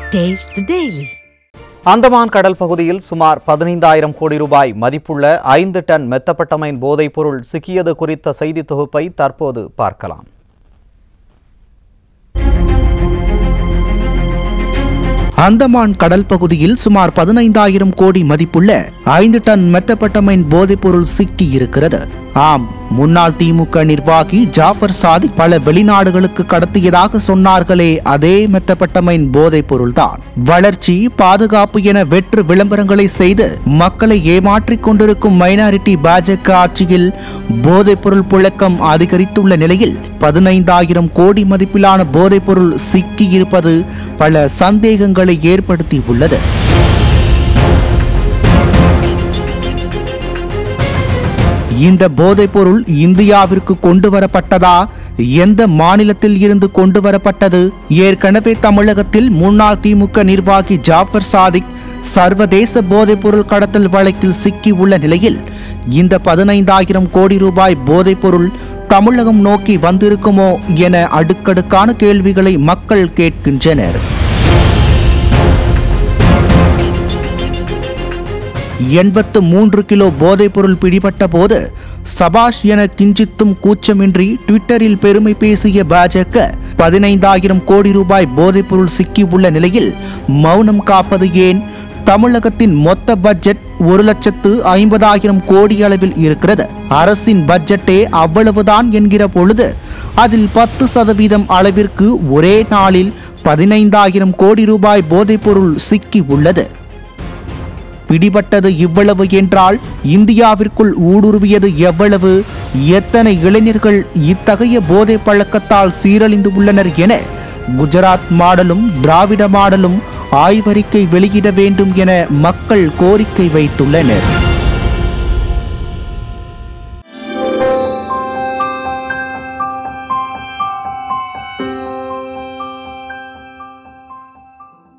Taste the Daily. Andaman கடல் பகுதியில் சுமார் 15,000 கோடி ரூபாய் மதிப்புள்ள 5 டன் மெத்தப்பட்டமைன் போதைப் பொருள் சிக்கியது குறித்த செய்தி தொகுப்பை தற்போது பார்க்கலாம். அந்தமான் கடல் பகுதியில் சுமார் 15,000 கோடி மதிப்புள்ள 5 டன் மெத்தப்பட்டமைன் போதைப் பொருள் சிக்கி இருக்கிறது. ஆம், முன்னாள் திமுக நிர்வாகி ஜாஃபர் சாதிக் பல வெளிநாடுகளுக்கு கடத்தியதாக சொன்னார்களே, அதே மெத்தப்பட்டமைன் போதைப் பொருள்தான். வளர்ச்சி, பாதுகாப்பு என வெற்று விளம்பரங்களை செய்து மக்களை ஏமாற்றிக் கொண்டிருக்கும் மைனாரிட்டி பாஜக ஆட்சியில் போதைப் பொருள் புழக்கம் அதிகரித்துள்ள நிலையில் 15,000 கோடி மதிப்பிலான போதைப் பொருள் சிக்கியிருப்பது பல சந்தேகங்களை ஏற்படுத்தியுள்ளது. இந்த போதைப் பொருள் இந்தியாவிற்கு கொண்டு வரப்பட்டதா? எந்த மாநிலத்தில் இருந்து கொண்டு வரப்பட்டது? ஏற்கனவே தமிழகத்தில் முன்னாள் திமுக நிர்வாகி ஜாஃபர் சாதிக் சர்வதேச போதைப் பொருள் கடத்தல் வழக்கில் சிக்கி உள்ள நிலையில் இந்த 15,000 கோடி ரூபாய் போதைப் பொருள் தமிழகம் நோக்கி வந்திருக்குமோ என அடுக்கடுக்கான கேள்விகளை மக்கள் கேட்கின்றனர். 83 கிலோ போதைப் பொருள் பிடிபட்ட போது சபாஷ் என கிஞ்சித்தும் கூச்சமின்றி ட்விட்டரில் பெருமை பேசிய பாஜக 15,000 கோடி ரூபாய் போதைப் பொருள் சிக்கியுள்ள நிலையில் மௌனம் காப்பது ஏன்? தமிழகத்தின் மொத்த பட்ஜெட் 1,50,000 கோடி அளவில் இருக்கிறது. அரசின் பட்ஜெட்டே அவ்வளவுதான் என்கிற பொழுது அதில் 10% அளவிற்கு ஒரே நாளில் 15,000 கோடி ரூபாய் போதைப் பொருள் சிக்கி உள்ளது. பிடிபட்டது இவ்வளவு என்றால் இந்தியாவிற்குள் ஊடுருவியது எவ்வளவு? எத்தனை இளைஞர்கள் இத்தகைய போதை பழக்கத்தால் சீரழிந்து உள்ளனர் என குஜராத் மாடலும் திராவிட மாடலும் ஆய்வறிக்கை வெளியிட வேண்டும் என மக்கள் கோரிக்கை வைத்துள்ளனர்.